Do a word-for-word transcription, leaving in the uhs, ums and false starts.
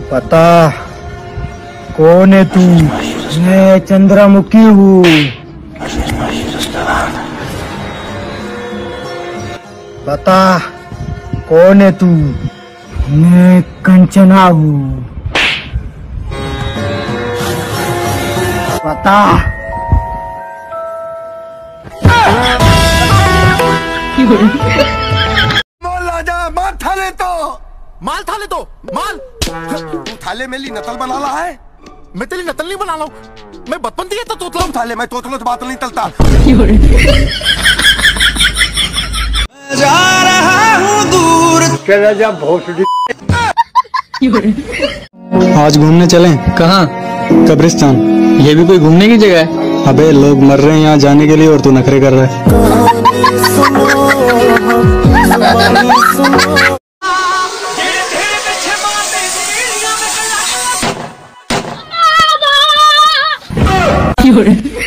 पता कौन है तू? मैं चंद्रमुखी हूँ। बता कौन है तू? मैं कंचना हूँ। बता। माल राजा माल थाले तो माल थाले तो माल तू थाले में ली नतल बना रहा है। मैं तेरी नतल नहीं बना रहा हूँ, मैं बचपन दिया था तोतला थाले में तोतलों से बात नहीं चलता। जा रहा हूँ दूर चला जा भोसड़ी। आज घूमने चलें? कहाँ? कब्रिस्तान। ये भी कोई घूमने की जगह है? अबे लोग मर रहे हैं यहाँ जाने के लिए और तू नखरे कर रहा है। You're